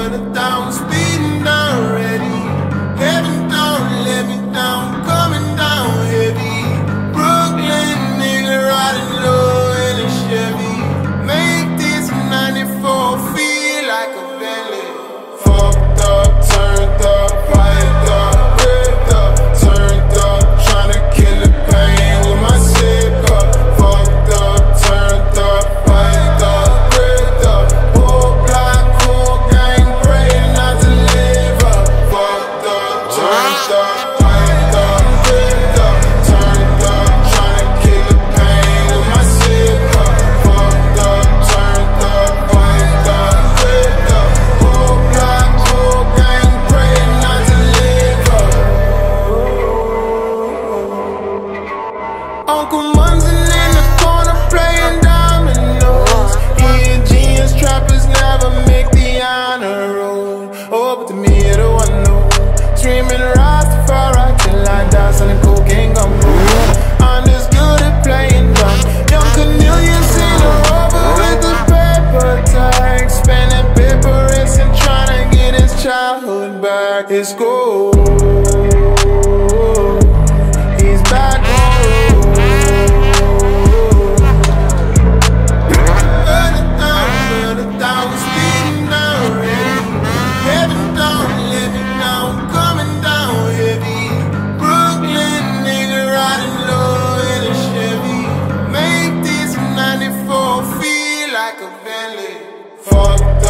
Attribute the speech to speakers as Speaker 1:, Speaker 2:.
Speaker 1: murder down, speeding down, ready. Heaven don't let me down, coming down heavy. Brooklyn nigga riding low in a Chevy. Make this 94 feel like a Bentley. Fucked up, turned up, piped up, ripped up, turned up, tryna kill the pain with my zip up. Fucked up, turned up, piped up, ripped up, whole block, whole gang, praying not to live up. Fucked up, turned up, piped up, ripped up, turned up, tryna kill the pain with my zip up. Fucked up, turned up, piped up, ripped up, whole block, whole gang, praying not to live up. Uncle Munson in the corner playing dominoes. He and genius trappers never make the honor roll. Oh, but to me, the one know. Streaming Rastafari till I die, selling cocaine gumbo. I'm just good at playing dumb. Young Cornelius in a rubber with the paper tag, spending paper racing, trying to get his childhood back. It's cool. He's back home. Murder down, speeding down, ready. Heaven don't let me down, coming down heavy. Brooklyn nigga riding low in a Chevy. Make this 94 feel like a Bentley. Fuck